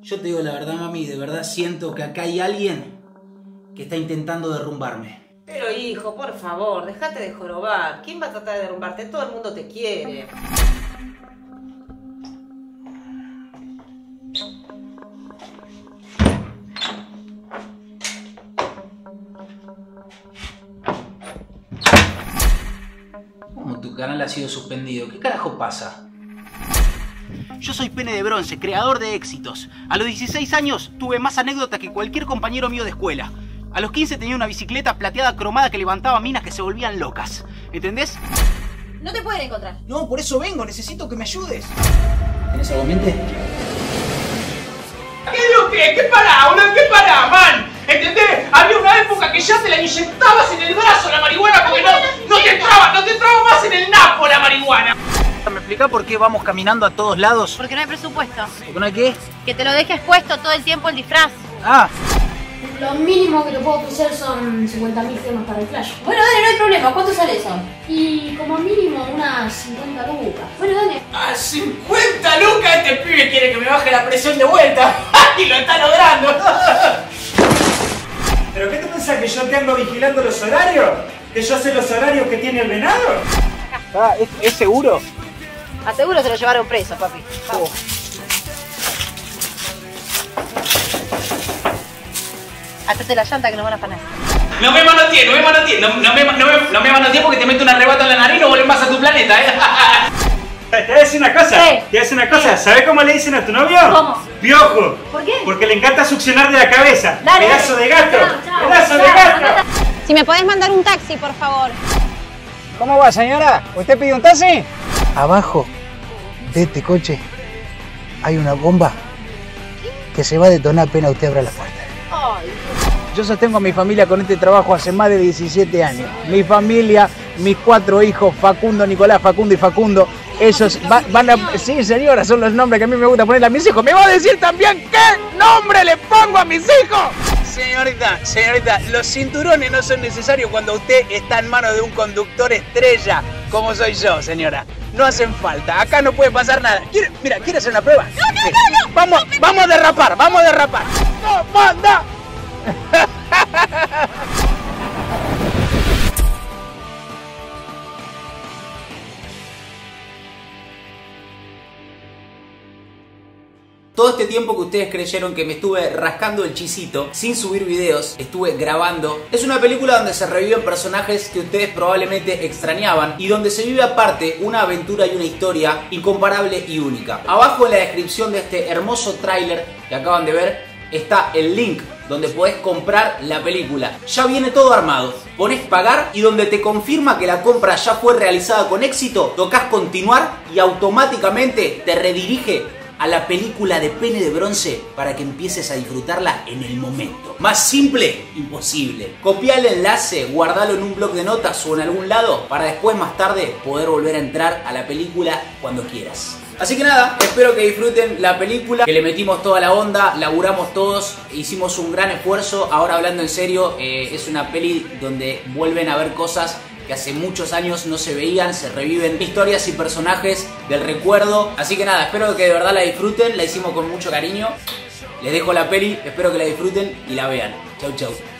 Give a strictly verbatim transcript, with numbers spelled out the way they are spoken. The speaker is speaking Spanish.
Yo te digo la verdad, mami, de verdad siento que acá hay alguien que está intentando derrumbarme. Pero hijo, por favor, déjate de jorobar. ¿Quién va a tratar de derrumbarte? Todo el mundo te quiere. ¿Cómo tu canal ha sido suspendido? ¿Qué carajo pasa? Yo soy Pene de Bronce, creador de éxitos. A los dieciséis años tuve más anécdotas que cualquier compañero mío de escuela. A los quince tenía una bicicleta plateada cromada que levantaba minas que se volvían locas. ¿Entendés? No te pueden encontrar. No, por eso vengo, necesito que me ayudes. ¿Tenés algo en mente? ¿Qué es lo que? ¿Qué pará, boludo? ¿Qué pará, man? ¿Entendés? Había una época que ya te la inyectabas en el brazo la marihuana porque no, no te entraba, no te entraba más en el napo la marihuana. ¿Me explicás por qué vamos caminando a todos lados? Porque no hay presupuesto. ¿Por no hay qué? Que te lo dejes puesto todo el tiempo el disfraz. Ah. Lo mínimo que te puedo ofrecer son cincuenta mil gemas para el flash. Bueno, dale, no hay problema. ¿Cuánto sale eso? Y como mínimo unas cincuenta lucas. Bueno, dale. ¡A cincuenta lucas! Este pibe quiere que me baje la presión de vuelta. ¡Y lo está logrando! ¿Pero qué te pensás? ¿Que yo te ando vigilando los horarios? ¿Que yo sé los horarios que tiene el venado? Ah, ¿es, ¿es seguro? A seguro se lo llevaron preso, papi. Oh. Atate la llanta que nos van a afanar. No me manotees, no me manotees, no, no, me, no, me, no me manotees porque te meto un arrebato en la nariz y no vuelves más a tu planeta, ¿eh? Te voy a decir una cosa, ¿Qué? te voy a decir una cosa, ¿sabés cómo le dicen a tu novio? ¿Cómo? Piojo. ¿Por qué? Porque le encanta succionar de la cabeza. Dale, Pedazo dale. de gato, Chao, chao, pedazo de chao, gato. andate. Si me podés mandar un taxi, por favor. ¿Cómo va, señora? ¿Usted pidió un taxi? Abajo de este coche hay una bomba que se va a detonar apenas usted abra la puerta. Ay. Yo sostengo a mi familia con este trabajo hace más de diecisiete años. Mi familia, mis cuatro hijos, Facundo, Nicolás, Facundo y Facundo, ellos va, van a... Sí, señora, son los nombres que a mí me gusta ponerle a mis hijos. ¿Me va a decir también qué nombre le pongo a mis hijos? Señorita, señorita, los cinturones no son necesarios cuando usted está en manos de un conductor estrella, como soy yo, señora. No hacen falta, acá no puede pasar nada. ¿Quiere, mira, ¿quiere hacer una prueba? No, no, no, no. Vamos, vamos a derrapar, vamos a derrapar. ¡No, manda! Todo este tiempo que ustedes creyeron que me estuve rascando el chisito sin subir videos, estuve grabando. Es una película donde se reviven personajes que ustedes probablemente extrañaban y donde se vive aparte una aventura y una historia incomparable y única. Abajo en la descripción de este hermoso tráiler que acaban de ver está el link donde podés comprar la película. Ya viene todo armado. Ponés pagar y donde te confirma que la compra ya fue realizada con éxito, tocas continuar y automáticamente te redirige a la película de Pene de Bronce para que empieces a disfrutarla en el momento. Más simple, imposible. Copiá el enlace, guardalo en un bloc de notas o en algún lado para después más tarde poder volver a entrar a la película cuando quieras. Así que nada, espero que disfruten la película, que le metimos toda la onda, laburamos todos, hicimos un gran esfuerzo. Ahora hablando en serio, eh, es una peli donde vuelven a ver cosas que hace muchos años no se veían, se reviven historias y personajes del recuerdo. Así que nada, espero que de verdad la disfruten, la hicimos con mucho cariño. Les dejo la peli, espero que la disfruten y la vean. Chau chau.